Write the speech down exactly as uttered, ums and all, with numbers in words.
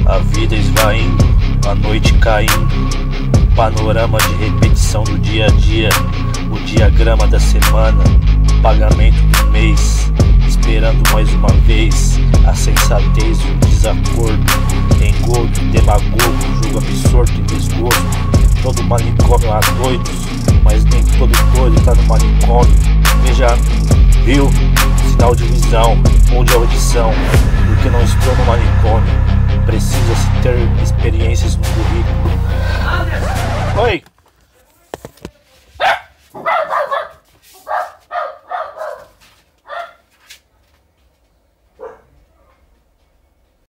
A vida esvaindo, a noite caindo, panorama de repetição do dia a dia, o diagrama da semana, pagamento do mês, esperando mais uma vez a sensatez e o desacordo, engodo, demagogo, jogo absorto e desgosto. Todo manicômio há doidos, mas nem todo doido tá no manicômio. Veja, viu? Sinal de visão, onde é audição, porque não estou no manicômio. Precisa-se ter experiências no currículo. Oi!